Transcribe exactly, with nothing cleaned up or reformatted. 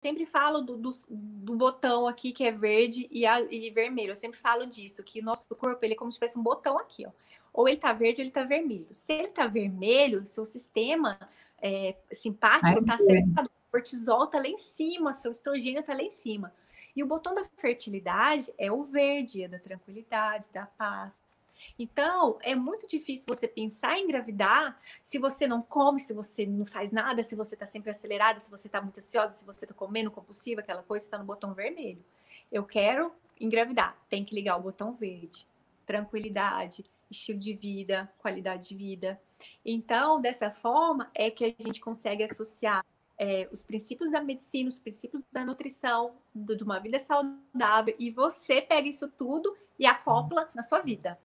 sempre falo do do do botão aqui que é verde e a e vermelho, eu sempre falo disso, que o nosso corpo ele é como se tivesse um botão aqui ó, ou ele tá verde ou ele tá vermelho. Se ele tá vermelho, seu sistema, eh, simpático tá acelerado, o cortisol tá lá em cima, seu estrogênio tá lá em cima. E o botão da fertilidade é o verde, é da tranquilidade, da paz. Então, é muito difícil você pensar em engravidar, se você não come, se você não faz nada, se você tá sempre acelerada, se você tá muito ansiosa, se você tá comendo compulsiva, aquela coisa, você tá no botão vermelho. Eu quero engravidar, tem que ligar o botão verde. Tranquilidade, estilo de vida, qualidade de vida. Então, dessa forma, é que a gente consegue associar, eh, os princípios da medicina, os princípios da nutrição, do de uma vida saudável, e você pega isso tudo e acopla na sua vida.